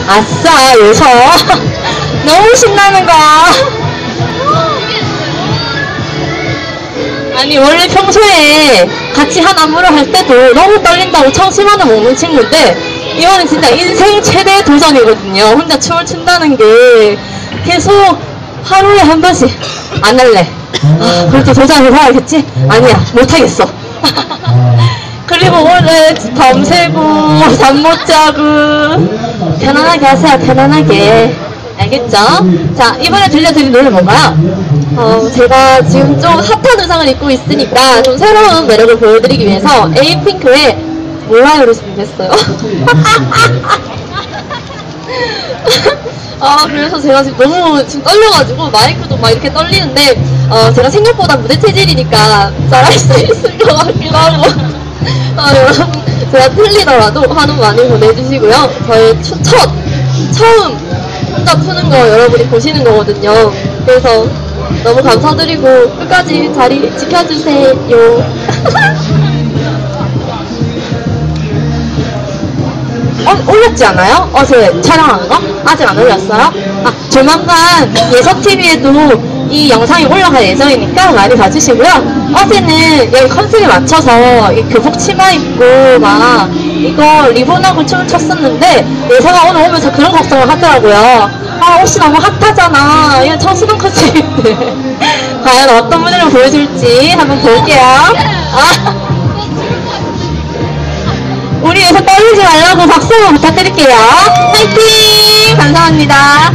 아싸, 요서. 너무 신나는 거야. 아니, 원래 평소에 같이 한 안무를 할 때도 너무 떨린다고 청심환을 먹는 친구인데, 이거는 진짜 인생 최대 도전이거든요. 혼자 춤을 춘다는 게 계속 하루에 한 번씩 안 할래. 아, 그래도 도전을 해야겠지? 아니야, 못하겠어. 그리고 오늘 밤새고 잠 못 자고 편안하게 하세요. 편안하게. 알겠죠? 자, 이번에 들려드릴 노래 뭔가요? 제가 지금 좀 핫한 의상을 입고 있으니까 좀 새로운 매력을 보여드리기 위해서 에이핑크의 몰라요를 준비했어요. 그래서 제가 지금 너무 떨려가지고 마이크도 막 이렇게 떨리는데 제가 생각보다 무대 체질이니까 잘할 수 있을 것 같기도 하고 여러분 제가 틀리더라도 한우 많이 보내주시고요. 저의 처음 혼자 푸는 거 여러분이 보시는 거거든요. 그래서 너무 감사드리고 끝까지 자리 지켜주세요. 올렸지 않아요? 어제 촬영하는 거? 아직 안 올렸어요? 조만간 예서TV에도 이 영상이 올라갈 예정이니까 많이 봐주시고요. 어제는 여기 컨셉에 맞춰서 이 교복 치마 입고 막 이거 리본하고 춤을 췄었는데 예서가 오늘 오면서 그런 걱정을 하더라고요. 옷이 너무 핫하잖아. 이거 청순한 컨셉인데 과연 어떤 무대를 보여줄지 한번 볼게요. 우리 여기서 떨리지 말라고 박수 한번 부탁드릴게요. 화이팅! 감사합니다.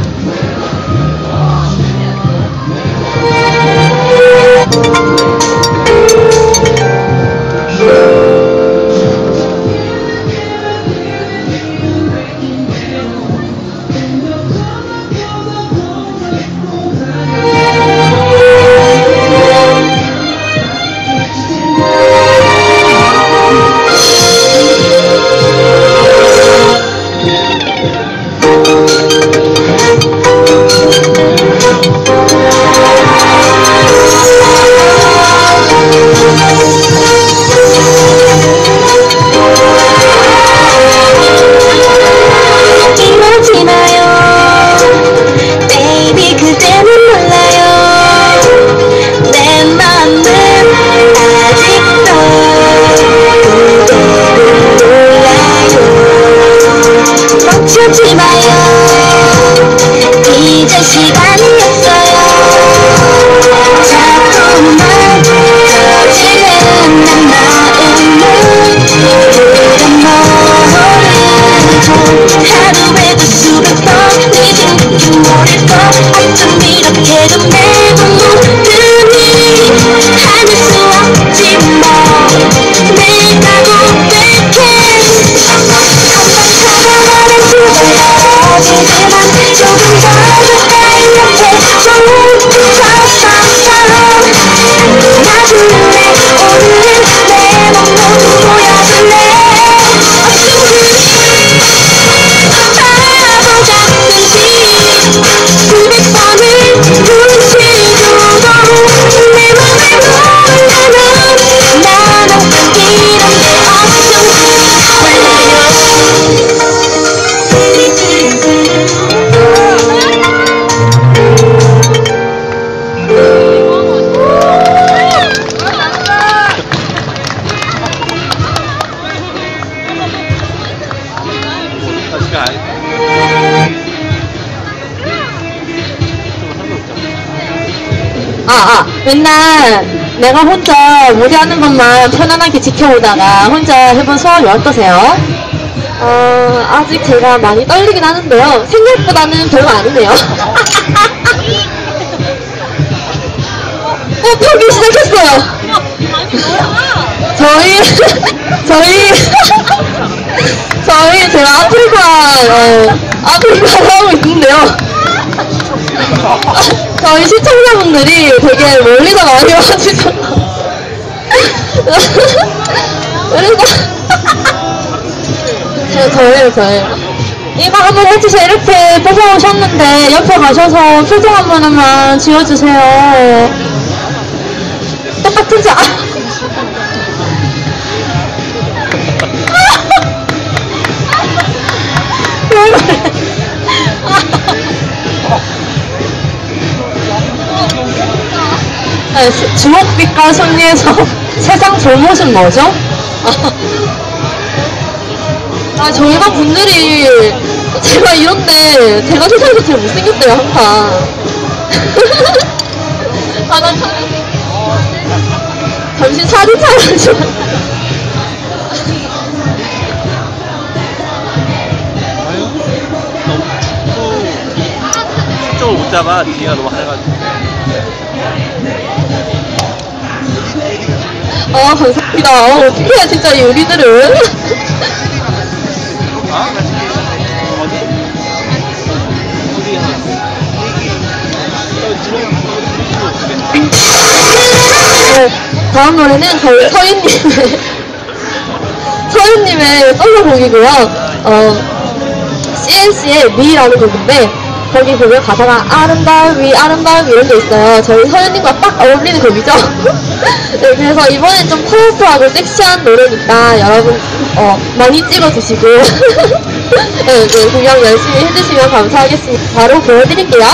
멈추지 마요. 이제 시간이 없어요. 자꾸만 커지는 내 마음은 그런 모르죠. 하루에도 수백 번 늦은 줄 모를 것. 어쩜 이렇게도 매번 모르니 하늘 수 없지 뭐. 내가 고백해 어디지만 조금 더 가까이 옆에 좋은 나줄래. 오늘은 내 몸 모두 보여줄래. 바보 같은 짓 900번을 눈치주고 내 맘을 모르면 나는 이런 게 엄청 맨날 내가 혼자 무대하는 것만 편안하게 지켜보다가 혼자 해본 소감이 어떠세요? 아직 제가 많이 떨리긴 하는데요. 생각보다는 별거 아니네요. 펴기 시작했어요. 저희 제가 아프리카 하고 있는데요. 저희 시청자분들이 되게 멀리서 많이 와주셔서 그래서 저예요. 이거 한번 해주세요. 이렇게 뽑아오셨는데 옆에 가셔서 표정 한 번만 지어주세요. 똑같은지 왜 그래? 네, 주옥빛과 손리에서 세상 좋은 뭐죠? 아, 저희가 분들이 제가 이런데 제가 세상에서 제일 못생겼대요, 항상. 아, 나 잠시 사진 촬영 속적을 못 잡아. 뒤가 너무 하얘가지고. 아, 감사합니다. 어떡해요, 진짜 이 우리들은. 다음 노래는 저희 서윤님의 솔로곡이고요. CNC의 미라는 곡인데, 거기 보면 가사가 아름다움이 이런 게 있어요. 저희 서윤님과 딱 어울리는 곡이죠. 네, 그래서 이번엔 좀 컬러풀하고 섹시한 노래니까 여러분 많이 찍어주시고 네, 구경 열심히 해주시면 감사하겠습니다. 바로 보여드릴게요.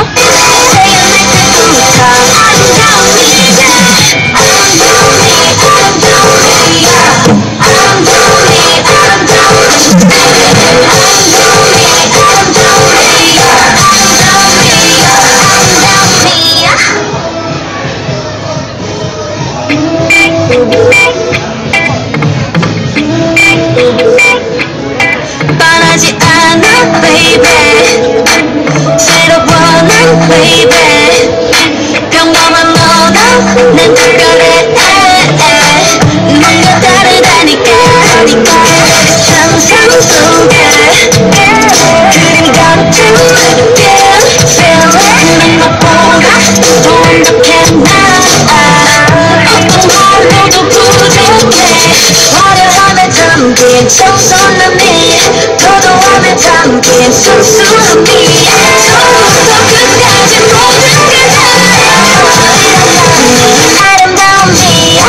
뻔하지 않아 baby 새로워 난 baby 평범한 너도 난 특별해 뭔가 다르다니까 상상 속에 그림 같은 느낌 feeling 것보다 더 완벽해 난 어떤 말로도 부족해 화려함에 담긴 청순함이 도도함에 담긴 순수함이 처음부터 끝까지 모든 게 다 아름다움이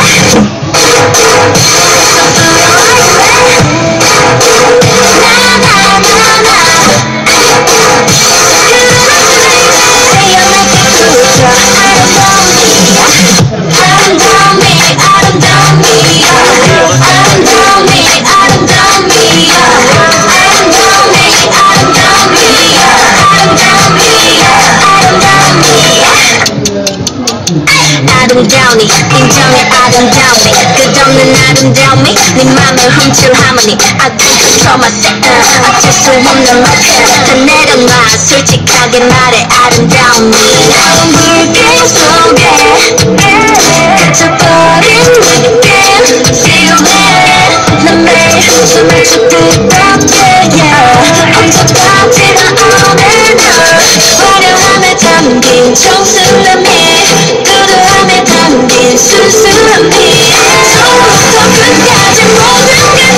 아름다우니 인정해 아름다우니 끝없는 아름다움이 네 맘을 훔칠 하모니 I think I'm traumatized 어쩔 수 없는 만큼 다 내려놔 솔직하게 말해 아름다움이 어두운 불길 속에 갇혀버린 느낌 Feel it 난 매일 숨을 쭉 뜨겁게 언제까지나 on and on 화려함에 담긴 청순함이 도도함에 담긴 순수함이 처음부터 끝까지 모든 게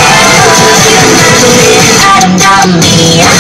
다 아름다움이야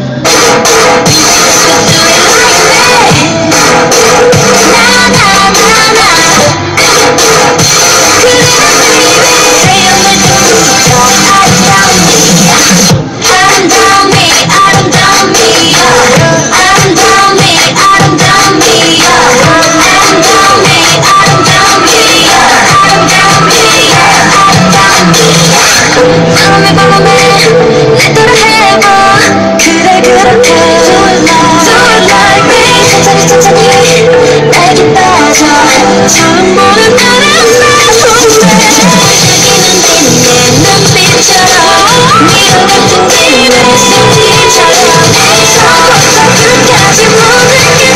바람에 날 따라해봐 그래 그렇게 Do it like me 천천히 나에게 빠져 처음 보는 아름다운 꿈에 여기는 내 눈빛처럼 미로 같은 네 숨소리처럼 처음부터 끝까지 모든 게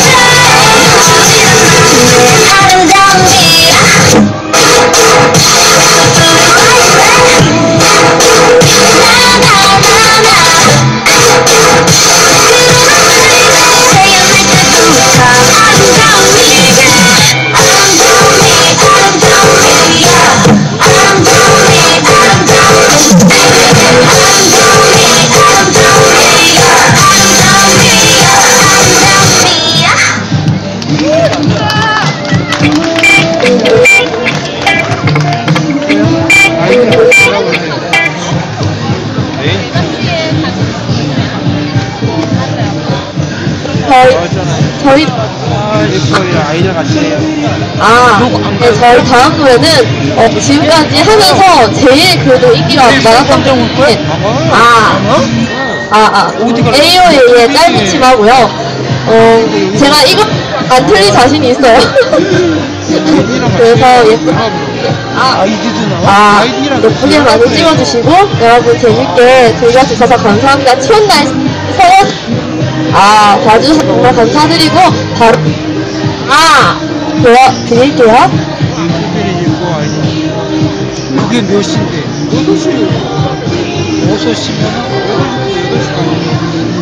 다 아름다움이야 저희 엑소이랑 아이들 같이 해요. 네, 저희 다음 노래는 지금까지 하면서 제일 그래도 인기가 많았던 곡이 AOA의 딸기찜하고요. 제가 이거 안 틀릴 자신이 있어요. 그래서 예쁘게 많이 찍어주시고 여러분 재밌게 즐겨주셔서 감사합니다. 추운 날 봐주셔서 정말 감사드리고 바로 보여드릴게요. 그게 몇 시인데? 8시 6시면 8시까지.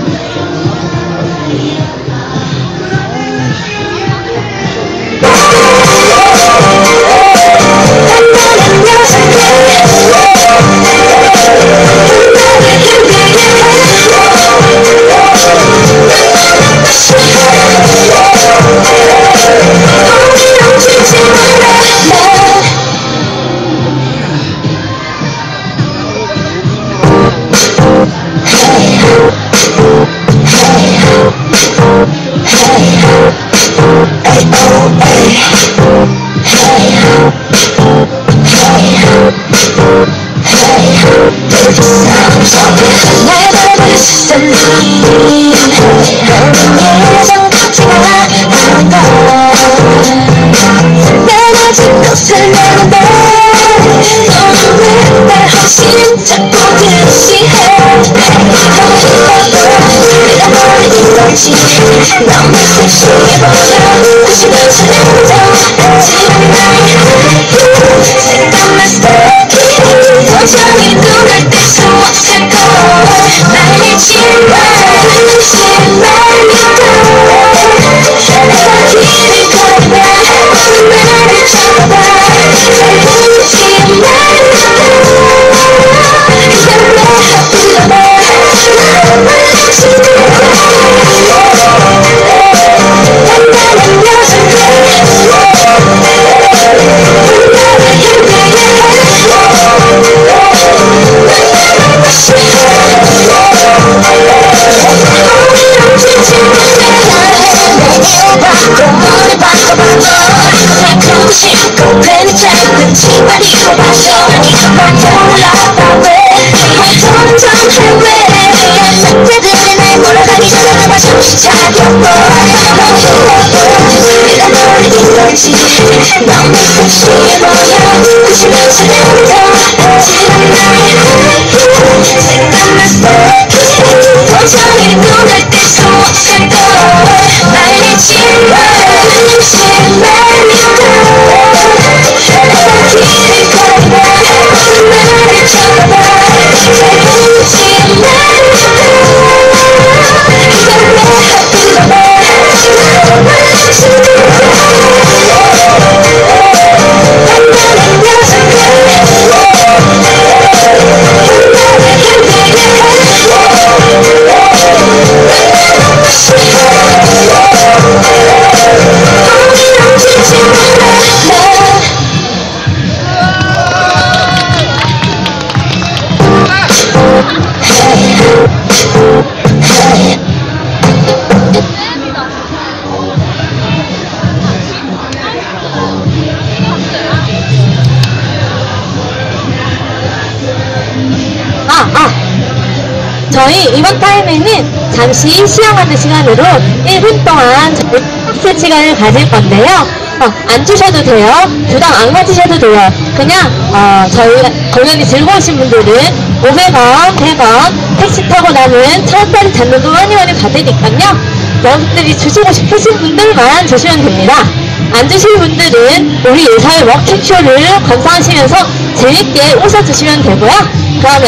저희 이번 타임에는 잠시 시험하는 시간으로 1분 동안 저희 학습 시간을 가질 건데요. 안 주셔도 돼요. 부담 안 가지셔도 돼요. 그냥 저희 공연이 즐거우신 분들은 500원, 100원 택시 타고 나면 차까지 잡는 돈 많이 받으니까요. 여러분들이 주시고 싶으신 분들만 주시면 됩니다. 안 주실 분들은 우리 예사의 워킹쇼를 감상하시면서 재밌게 웃어주시면 되고요. 그러면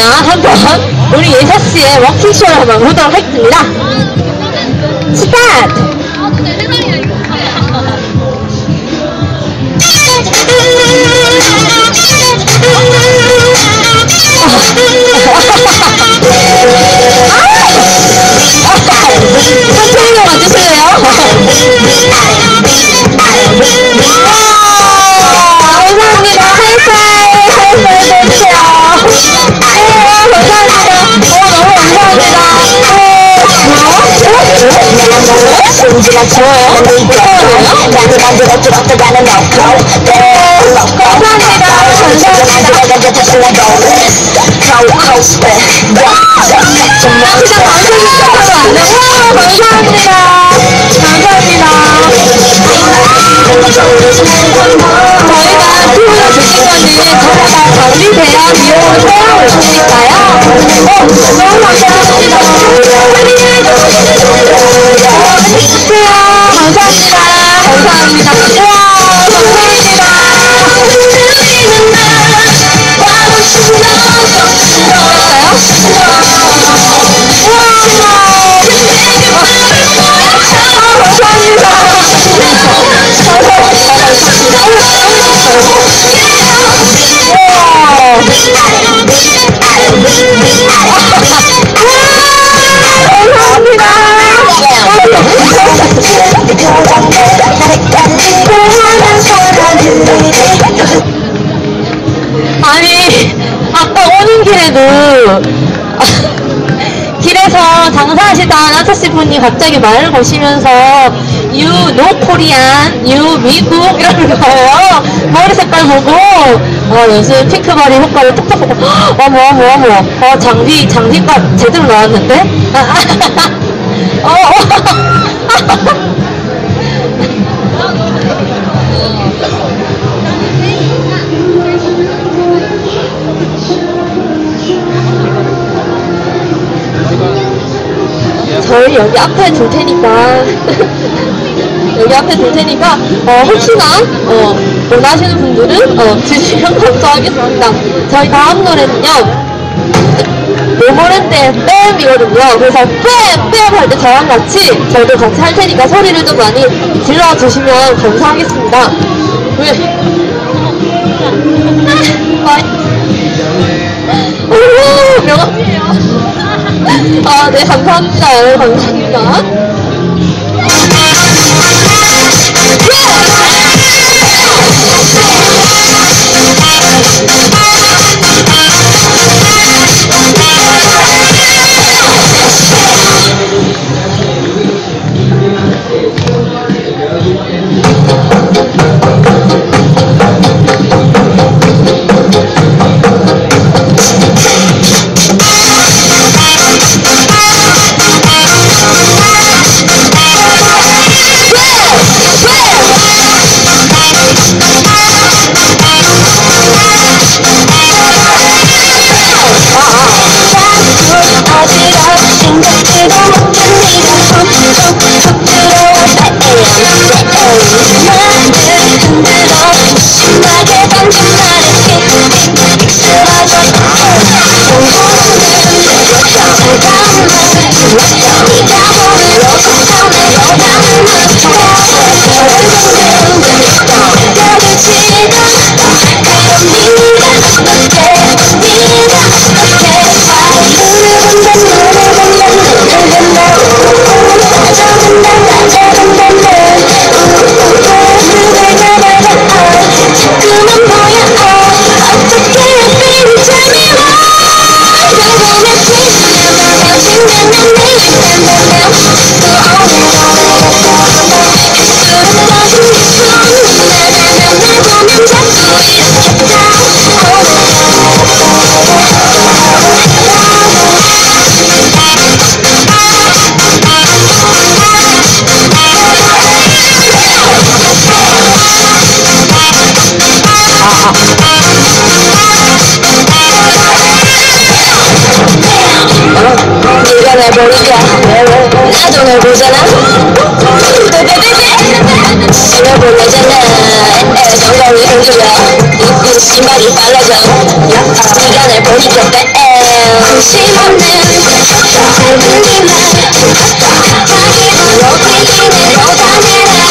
한번 우리 예사씨의 워킹쇼를 한번 보도록 하겠습니다. 스타트! 천천히 좀 와주실래요? 감사합니다. 하이파이 해주세요. 감사합니다. 너무 감사합니다. 순진한 척하는 네가 나를 만들어 들었다가는 놓고 감사합니다. 저희가 투어를 주신 거는 저보다 장비 대한 비용을 포함을 주니까요. 너무 감사합니다. 감사합니다. 감사합니다. 우와, 감사합니다. 아니, 아까 오는 길에도 길에서 장사하시던 아저씨분이 갑자기 말을 거시면서 You no Korean, you 미국 이러는 거예요. 머리 색깔 보고 요즘 핑크머리 효과를 톡톡 보고 어머 장비값 제대로 나왔는데? 저희 여기 앞에 둘 테니까 혹시나 원하시는 분들은 주시면 감사하겠습니다. 저희 다음 노래는요 모모랜드의 뺨이거든요. 그래서 뺨 할 때 저랑 같이 저도 같이 할 테니까 소리를 좀 많이 질러주시면 감사하겠습니다. 왜? 명함이에요. 아, 네, 감사합니다. 감사합니다. 네가 날 보니까 나도 널 보잖아. 널 보내잖아. 정감이 흔들려. 신발이 빨라져. 네가 날 보니까 관심 없는 짧은 네말 자기로 녹아내라.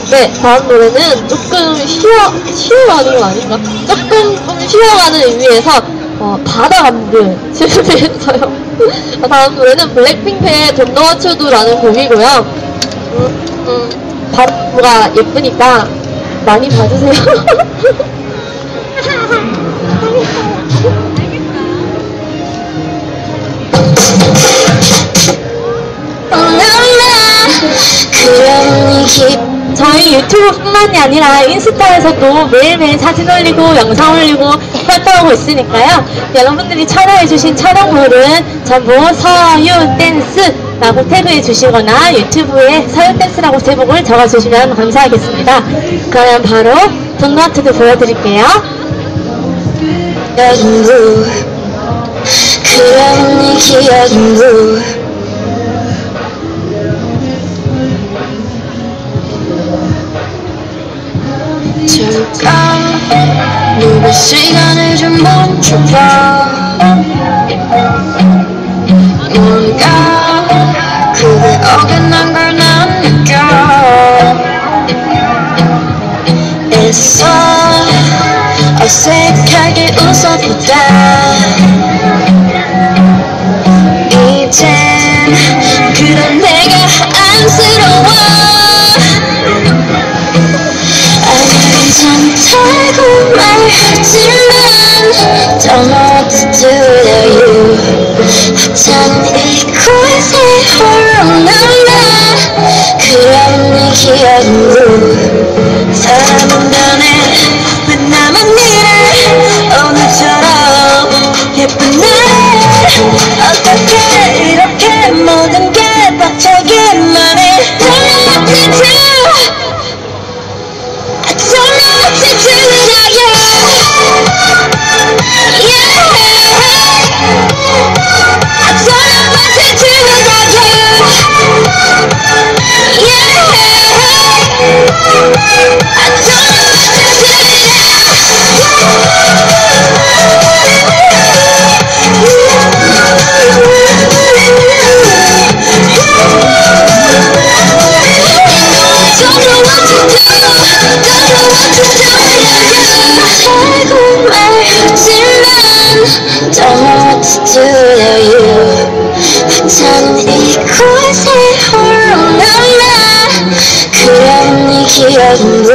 네, 다음 노래는 조금 쉬어가는 건 아닌가? 조금 좀 쉬어가는 의미에서 바다 감들 준비했어요. 다음 노래는 블랙핑크의 Don't Know What To Do라는 곡이고요. 바다가 예쁘니까 많이 봐주세요. 저희 유튜브뿐만이 아니라 인스타에서도 매일매일 사진 올리고 영상 올리고 활동하고 있으니까요. 여러분들이 촬영해주신 촬영물은 전부 서유댄스라고 태그해주시거나 유튜브에 서유댄스라고 제목을 적어주시면 감사하겠습니다. 그러면 바로 동너트도 보여드릴게요. 기억은 그런 네 기억은 잠깐 누가 시간을 좀 멈춰봐. 뭔가 그게 어긋난 걸 난 느껴. 애써 어색하게 웃어보다 이젠 그런 내가 안쓰러워. 괜찮다고 말하지만 Don't know what to do without you. 하찮은 이곳에 홀로 남아 그런 네 기억으로. 사람은 변해 왜 나만 이래 오늘처럼 예쁜 날 어떻게 이렇게 모든 게 닥쳐기만 해. Don't know what to do. I don't know what to do without you. Yeah. I don't know what to do without you. Yeah. I don't know what to do Don't know what to do without you. 하찮은 이곳에 홀로 남아 그런 네 기억으로.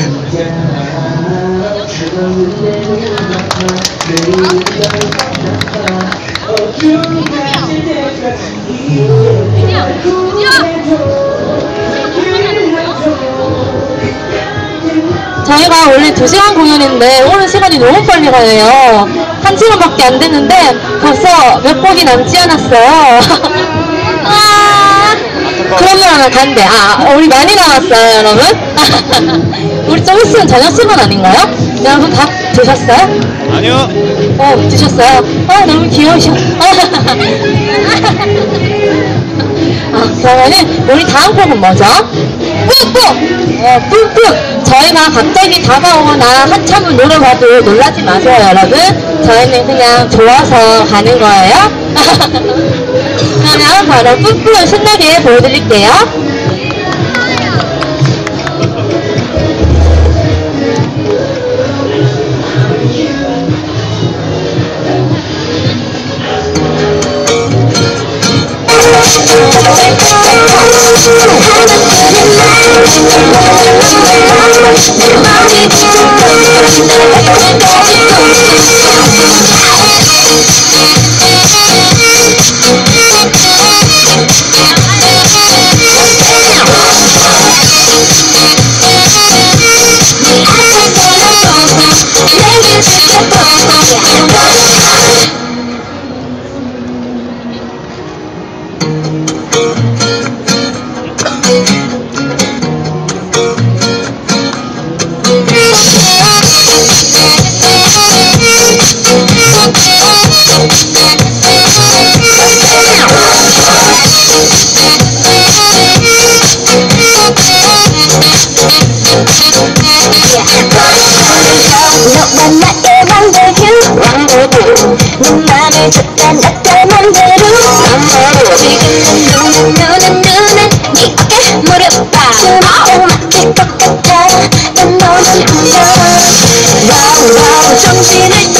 저희가 원래 2시간 공연인데 오늘 시간이 너무 빨리 가요. 1시간밖에 안 됐는데 벌써 몇 곡이 남지 않았어요. 그러면 하나 간대. 우리 많이 남았어요, 여러분. 우리 좀 있으면 저녁 시간 아닌가요? 여러분 다 드셨어요? 아니요. 드셨어요? 너무 귀여우셔. 그러면은 우리 다음 곡은 뭐죠? 뿜뿜! 뿜뿜! 저희가 갑자기 다가오거나 한참을 노려봐도 놀라지 마세요, 여러분. 저희는 그냥 좋아서 가는 거예요. 그러면 바로 뿜뿜 신나게 보여드릴게요.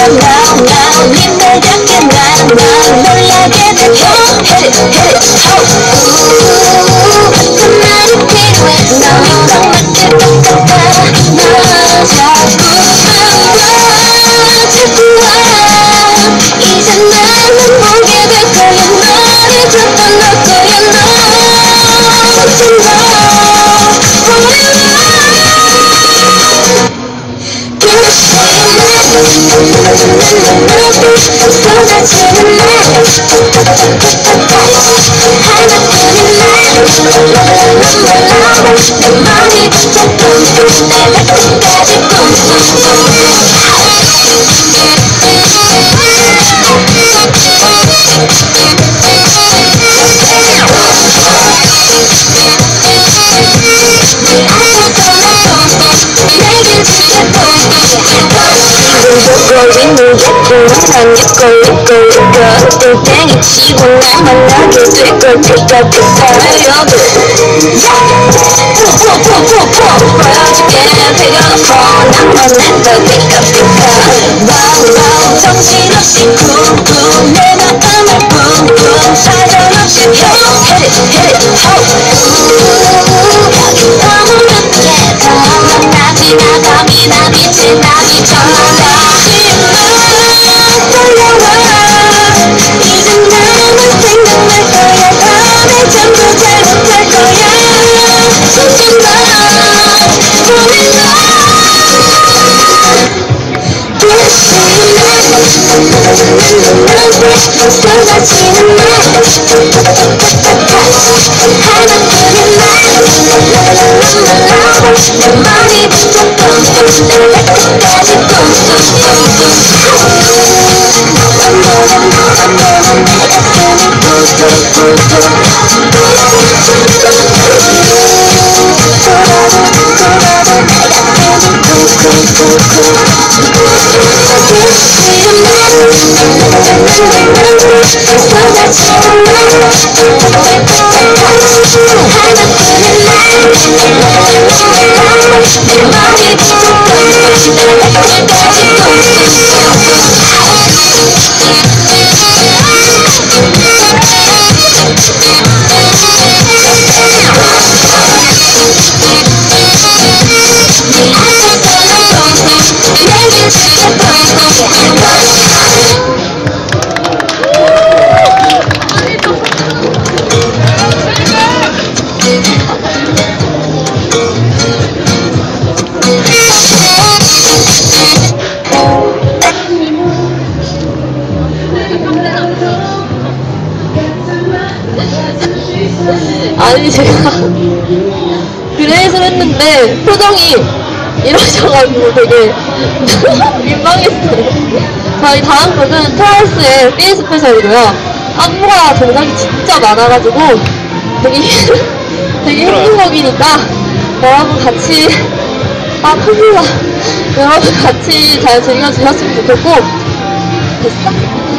now 네 매력에 난 놀라게 돼 Hit it, hit it, ho 어떤 말이 필요해 너랑 맞게 똑같아 너 자꾸 와 이제 나는 보게 될 거야 너를 잡아 놓을 거야 너 좀 쏟아지는 날 하나뿐인 날 눈물 내 머리 자꾸 내 배꼽까지 거리는 자꾸만 난 땡땡이 치고 날 만나게 될걸 피가 피가 보여줄게 배려놓고 난 원한다 피가 와우 정신없이 쿵쿵 내 마음을 쿵쿵 사정없이 hit it ho 여기 너무 늦게 나비 나비 나비지 나비 전화 이젠 나만 생각날 거야 밤에 잠도 잘 못 잘 거야 숨좀 더 고민 너 쏟아지는 날 하나뿐인 날 내 머리부터 뿜뿜 내 배꼽까지 아니 제가 그레이스를 했는데 표정이 이러셔가지고 되게 민망했어요. 저희 다음 곡은 트와이스의 B 스페셜이고요. 안무가 동작이 진짜 많아가지고 되게 힘든 곡이니까 여러분 같이 팝니다. 여러분 같이 잘 즐겨주셨으면 좋겠고 됐어?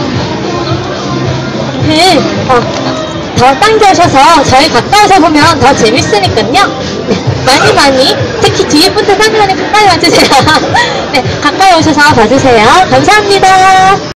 네. 더 당겨오셔서 저희 가까이서 보면 더 재밌으니까요. 네, 많이 특히 뒤에 분들 카메라는 가까이 와주세요. 네, 가까이 오셔서 봐주세요. 감사합니다.